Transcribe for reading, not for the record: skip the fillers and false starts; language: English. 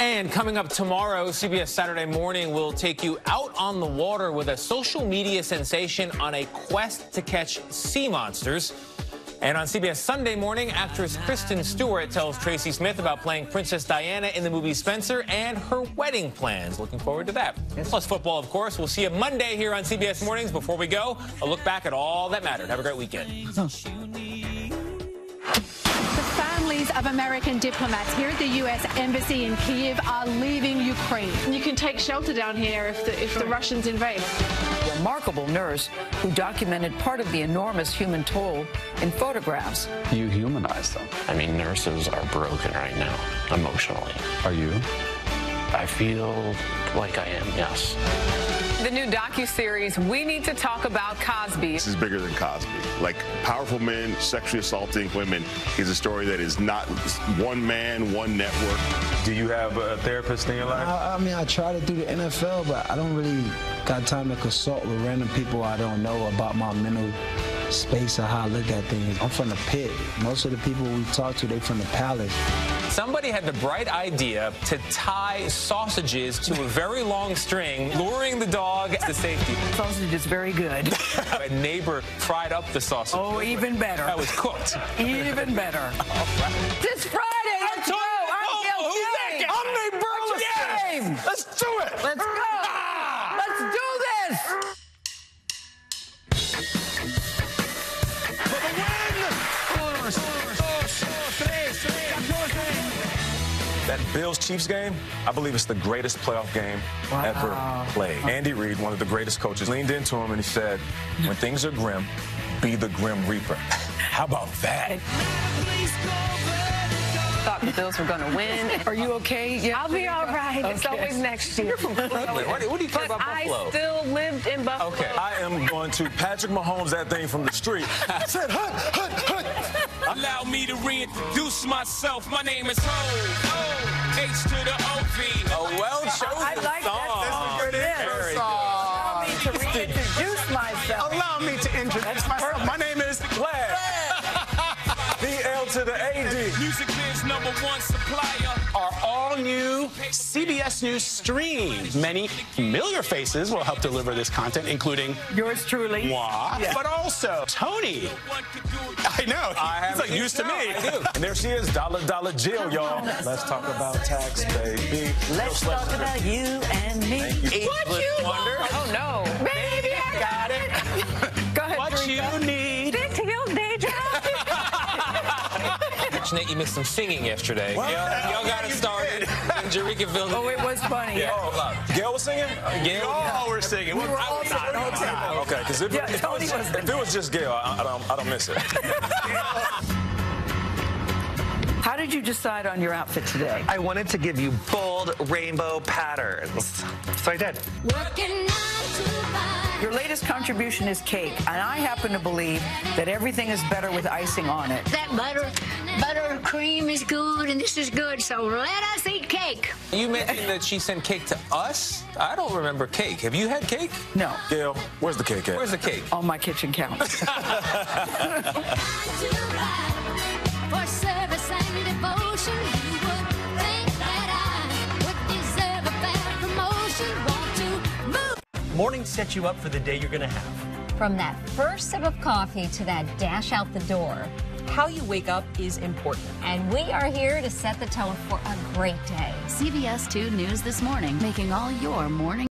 And coming up tomorrow, CBS Saturday Morning will take you out on the water with a social media sensation on a quest to catch sea monsters. And on CBS Sunday Morning, actress Kristen Stewart tells Tracy Smith about playing Princess Diana in the movie Spencer and her wedding plans. Looking forward to that. Plus football, of course. We'll see you Monday here on CBS Mornings. Before we go, a look back at all that mattered. Have a great weekend. Families of American diplomats here at the U.S. Embassy in Kyiv are leaving Ukraine. You can take shelter down here if the Russians invade. A remarkable nurse who documented part of the enormous human toll in photographs. You humanize them. I mean, nurses are broken right now, emotionally. Are you? I feel like I am, yes. The new docuseries, We Need to Talk About Cosby. This is bigger than Cosby. Like, powerful men sexually assaulting women is a story that is not one man, one network. Do you have a therapist in your life? I mean, I try to do the NFL, but I don't really got time to consult with random people I don't know about my mental space or how I look at things. I'm from the pit. Most of the people we talk to, they from the palace. Somebody had the bright idea to tie sausages to a very long string, luring the dog to safety. Sausage is very good. A neighbor fried up the sausage. Oh, even better. That was cooked. Even better. This Friday, let's go. I'm Nate Burleson. Let's do it. Let's go. Let's do this. That Bills-Chiefs game, I believe it's the greatest playoff game ever played. Andy Reid, one of the greatest coaches, leaned into him and he said, when things are grim, be the Grim Reaper. How about that? Thought the Bills were going to win. Are you okay? Yeah. I'll be all right. Okay. It's always next year. What do you care about Buffalo? I still lived in Buffalo. Okay. I am going to Patrick Mahomes that thing from the street. I said, hut, hut, hut. Allow me to reintroduce myself. My name is Ho, H to the O-V. A well-chosen I like song. that. Allow me to reintroduce myself. Allow me to introduce myself. My name is Glad. B-L to the A-D. Music Biz #1 supplier. Our all-new CBS News stream. Many familiar faces will help deliver this content, including Yours truly. moi, but also Tony. I know. He's like used to me. And there she is, $1 Jill, y'all. Let's talk about tax, baby. Let's talk about you and me. What you wonder? Oh, no. Baby, I got it. Go ahead, What Teresa. you need. Stick to your day job. Nate, you missed some singing yesterday. What? Y'all got it started. And Jerika filled Oh, it was funny. Yeah. Gail was singing? Gail? Oh, we're singing. We were all singing the whole time. Okay, because if it was just Gail, I don't miss it. How did you decide on your outfit today? I wanted to give you bold rainbow patterns, so I did. Your latest contribution is cake, and I happen to believe that everything is better with icing on it. That butter cream is good, and this is good, so let us eat cake. You mentioned that she sent cake to us. I don't remember cake. Have you had cake? No. Gail, where's the cake at? Where's the cake? On my kitchen counter. For service and devotion, you would think that I would deserve a better promotion. Want to move. Morning sets you up for the day you're going to have. From that first sip of coffee to that dash out the door, How you wake up is important. and we are here to set the tone for a great day. CBS 2 News This Morning, making all your morning